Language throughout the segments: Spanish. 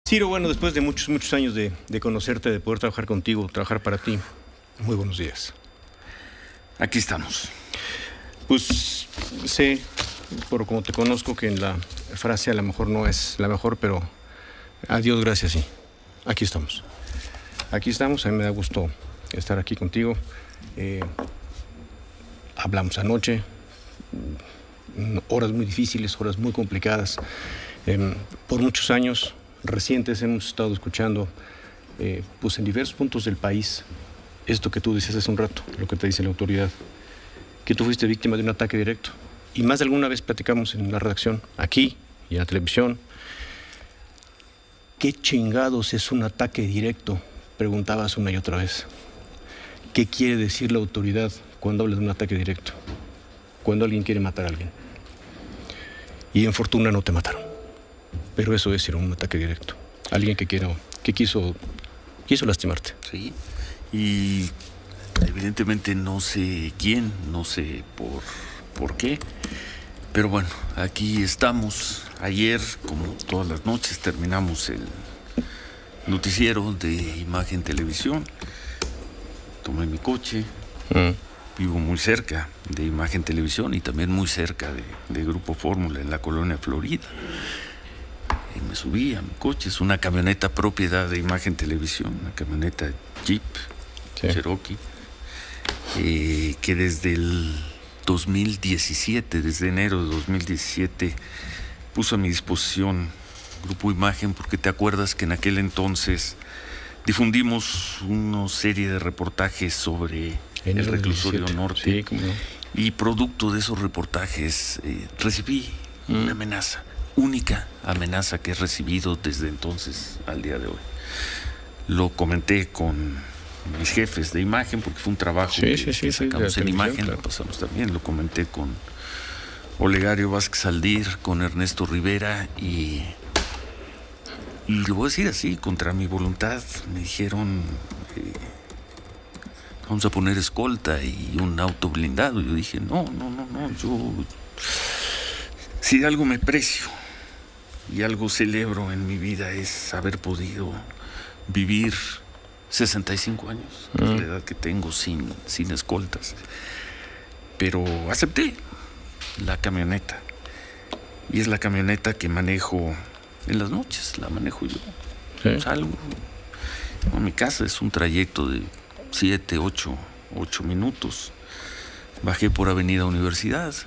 Ciro, bueno, después de muchos años de conocerte, de poder trabajar contigo, trabajar para ti, muy buenos días. Aquí estamos. Pues sé, por como te conozco, que en la frase a lo mejor no es la mejor, pero a Dios gracias, sí. Aquí estamos. Aquí estamos, a mí me da gusto estar aquí contigo. Hablamos anoche, horas muy difíciles, horas muy complicadas. Por muchos años recientes hemos estado escuchando, pues en diversos puntos del país, esto que tú dices hace un rato, lo que te dice la autoridad, que tú fuiste víctima de un ataque directo. Y más de alguna vez platicamos en la redacción, aquí y en la televisión. ¿Qué chingados es un ataque directo? Preguntabas una y otra vez. ¿Qué quiere decir la autoridad cuando habla de un ataque directo? Cuando alguien quiere matar a alguien. Y en fortuna no te mataron. Pero eso es un ataque directo. Alguien que quiso lastimarte. Sí. Y evidentemente no sé quién, no sé por qué. Pero bueno, aquí estamos. Ayer, como todas las noches, terminamos el noticiero de Imagen Televisión. Tomé mi coche. Vivo muy cerca de Imagen Televisión y también muy cerca de Grupo Fórmula en la colonia Florida. Y me subí a mi coche. Es una camioneta propiedad de Imagen Televisión, una camioneta Jeep, sí. Cherokee, que desde el 2017, desde enero de 2017, puso a mi disposición Grupo Imagen, porque te acuerdas que en aquel entonces difundimos una serie de reportajes sobre el reclusorio 17. Norte. Sí, cómo no. Y producto de esos reportajes recibí una amenaza, única amenaza que he recibido desde entonces al día de hoy. Lo comenté con mis jefes de Imagen, porque fue un trabajo que sacamos en Imagen, claro. Lo pasamos también, lo comenté con Olegario Vázquez Aldir, con Ernesto Rivera, y lo voy a decir así, contra mi voluntad, me dijeron, vamos a poner escolta y un auto blindado. Yo dije, no, yo, si de algo me precio y algo celebro en mi vida es haber podido vivir 65 años, que es la edad que tengo sin escoltas. Pero acepté la camioneta, y es la camioneta que manejo en las noches, la manejo yo. ¿Sí? Salgo a mi casa, es un trayecto de 7, 8 minutos. Bajé por Avenida Universidad,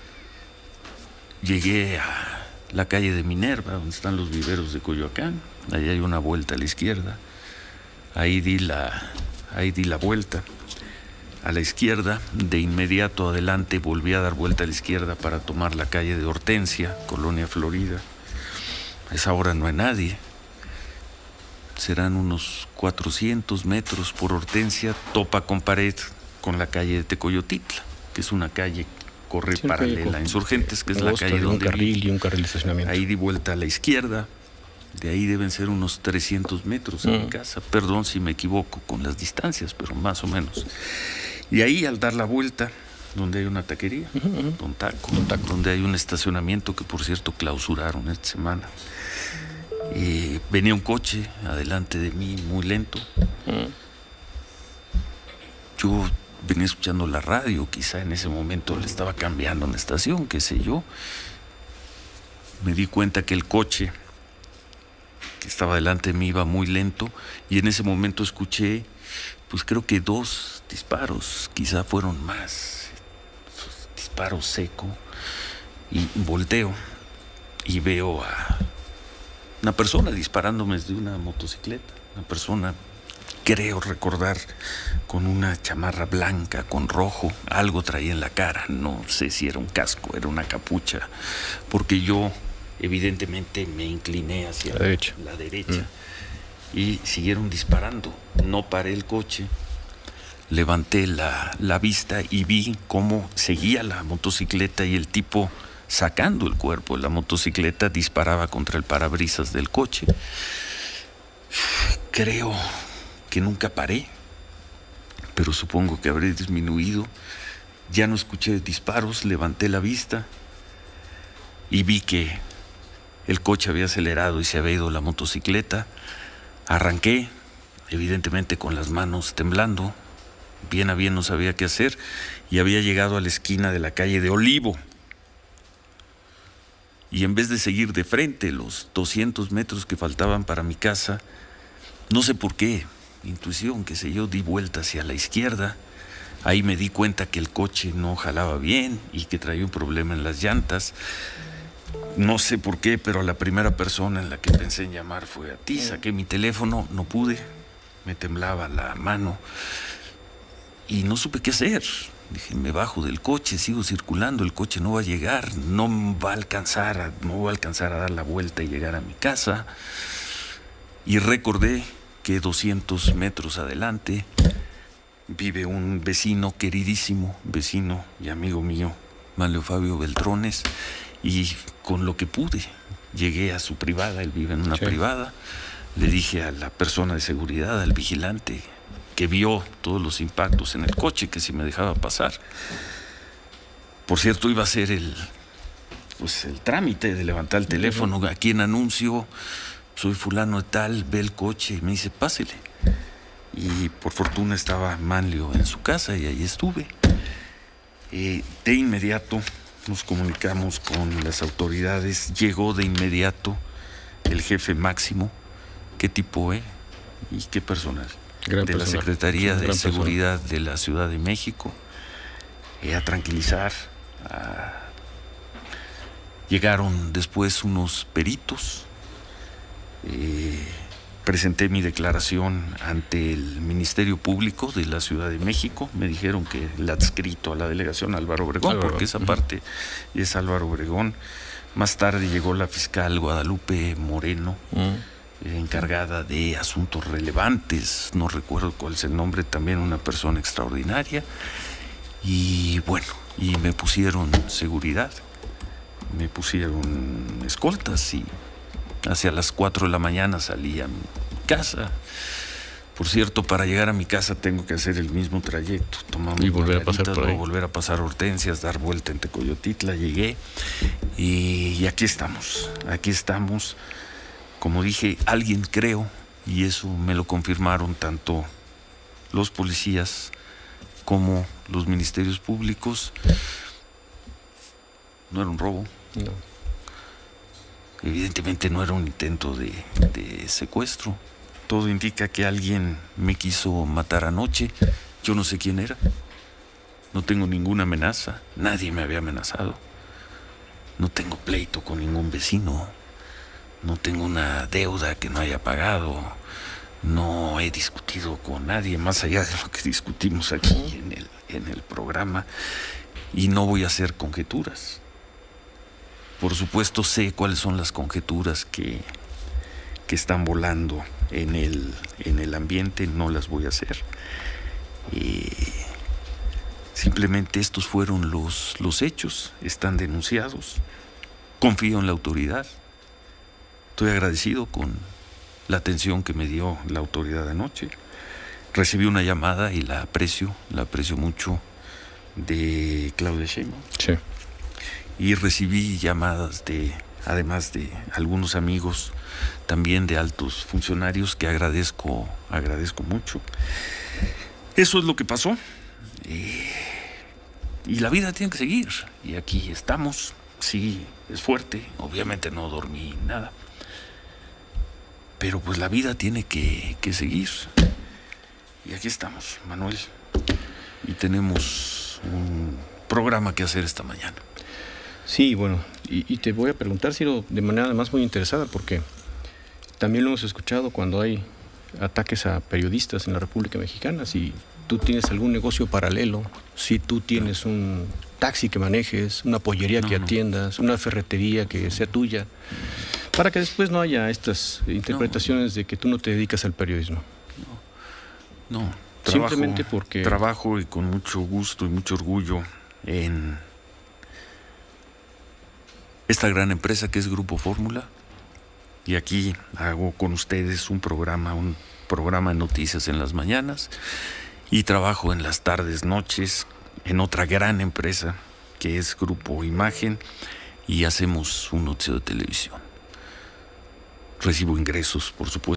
llegué a la calle de Minerva, donde están los viveros de Coyoacán. Ahí hay una vuelta a la izquierda. Ahí di la vuelta a la izquierda. De inmediato adelante volví a dar vuelta a la izquierda para tomar la calle de Hortensia, Colonia Florida. A esa hora no hay nadie. Serán unos 400 metros por Hortensia, topa con pared con la calle de Tecoyotitla, que es una calle que corre paralela a Insurgentes, que es la calle donde y un carril de estacionamiento. Ahí di vuelta a la izquierda. De ahí deben ser unos 300 metros a mi casa. Perdón si me equivoco con las distancias, pero más o menos. Y ahí, al dar la vuelta, donde hay una taquería, Don Taco, donde hay un estacionamiento que, por cierto, clausuraron esta semana, venía un coche adelante de mí, muy lento. Yo venía escuchando la radio, quizá en ese momento le estaba cambiando una estación, qué sé yo. Me di cuenta que el coche que estaba delante de mí iba muy lento, y en ese momento escuché, pues creo que 2 disparos, quizá fueron más, disparos seco, y volteo y veo a una persona disparándome desde una motocicleta, una persona, creo recordar, con una chamarra blanca con rojo, algo traía en la cara, no sé si era un casco, era una capucha, porque yo evidentemente me incliné hacia la derecha. Y siguieron disparando. No paré el coche, levanté la vista y vi cómo seguía la motocicleta, y el tipo, sacando el cuerpo de la motocicleta, disparaba contra el parabrisas del coche. Creo que nunca paré, pero supongo que habré disminuido. Ya no escuché disparos, levanté la vista y vi que El coche había acelerado y se había ido la motocicleta. Arranqué, evidentemente con las manos temblando. Bien a bien no sabía qué hacer y había llegado a la esquina de la calle de Olivo. Y en vez de seguir de frente los 200 metros que faltaban para mi casa, no sé por qué, intuición, qué sé yo, di vuelta hacia la izquierda. Ahí me di cuenta que el coche no jalaba bien y que traía un problema en las llantas. No sé por qué, pero a la primera persona en la que pensé en llamar fue a ti. Saqué mi teléfono, no pude, me temblaba la mano y no supe qué hacer. Dije, me bajo del coche, sigo circulando, el coche no va a llegar, no va a alcanzar a dar la vuelta y llegar a mi casa. Y recordé que 200 metros adelante vive un vecino queridísimo, vecino y amigo mío, Manlio Fabio Beltrones, y con lo que pude llegué a su privada, él vive en una privada. Le dije a la persona de seguridad, al vigilante, que vio todos los impactos en el coche, que si me dejaba pasar. Por cierto, iba a hacer el trámite de levantar el teléfono. Aquí en anuncio, soy fulano de tal, ve el coche y me dice, pásele. Y por fortuna estaba Manlio en su casa y ahí estuve. De inmediato nos comunicamos con las autoridades. Llegó de inmediato el jefe máximo. ¿Qué tipo, y qué personal? De la Secretaría de Seguridad de la Ciudad de México, a tranquilizar. Llegaron después unos peritos. Presenté mi declaración ante el Ministerio Público de la Ciudad de México. Me dijeron que el adscrito a la delegación Álvaro Obregón, porque esa parte es Álvaro Obregón. Más tarde llegó la fiscal Guadalupe Moreno, encargada de asuntos relevantes, no recuerdo cuál es el nombre, también una persona extraordinaria. Y bueno, y me pusieron seguridad, me pusieron escoltas y hacia las 4 de la mañana salí a mi casa. Por cierto, para llegar a mi casa tengo que hacer el mismo trayecto, tomamos y volver a pasar por ahí. Volver a pasar Hortensias, dar vuelta en Tecoyotitla. Llegué y aquí estamos. Como dije, alguien creo, y eso me lo confirmaron tanto los policías como los ministerios públicos. No era un robo. No. Evidentemente no era un intento de secuestro. Todo indica que alguien me quiso matar anoche. Yo no sé quién era. No tengo ninguna amenaza. Nadie me había amenazado. No tengo pleito con ningún vecino. No tengo una deuda que no haya pagado. No he discutido con nadie más allá de lo que discutimos aquí en el programa. Y no voy a hacer conjeturas. Por supuesto sé cuáles son las conjeturas que están volando en el ambiente. No las voy a hacer. Simplemente estos fueron los hechos. Están denunciados. Confío en la autoridad. Estoy agradecido con la atención que me dio la autoridad anoche. Recibí una llamada y la aprecio mucho, de Claudia Sheinbaum. Sí. Y recibí llamadas además de algunos amigos, también de altos funcionarios, que agradezco mucho. Eso es lo que pasó. Y la vida tiene que seguir. Y aquí estamos. Sí, es fuerte. Obviamente no dormí nada. Pero pues la vida tiene que seguir. Y aquí estamos, Manuel. Y tenemos un programa que hacer esta mañana. Sí, bueno, y te voy a preguntar, Ciro, de manera además muy interesada, porque también lo hemos escuchado cuando hay ataques a periodistas en la República Mexicana. Si tú tienes algún negocio paralelo, si tú tienes un taxi que manejes, una pollería que atiendas, una ferretería que sea tuya, para que después no haya estas interpretaciones de que tú no te dedicas al periodismo. No, simplemente porque trabajo, y con mucho gusto y mucho orgullo, en esta gran empresa que es Grupo Fórmula, y aquí hago con ustedes un programa de noticias en las mañanas, y trabajo en las tardes, noches, en otra gran empresa que es Grupo Imagen, y hacemos un noticiero de televisión. recibo ingresos, por supuesto.